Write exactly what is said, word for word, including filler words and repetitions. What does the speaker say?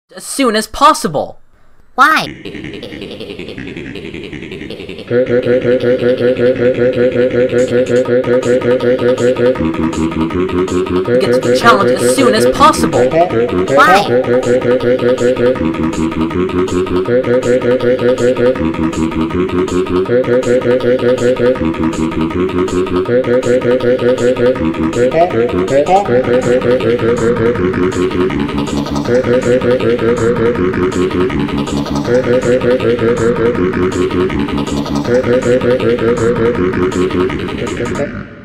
as soon as possible. Why? Get the challenge as soon as possible. Why? Thank you.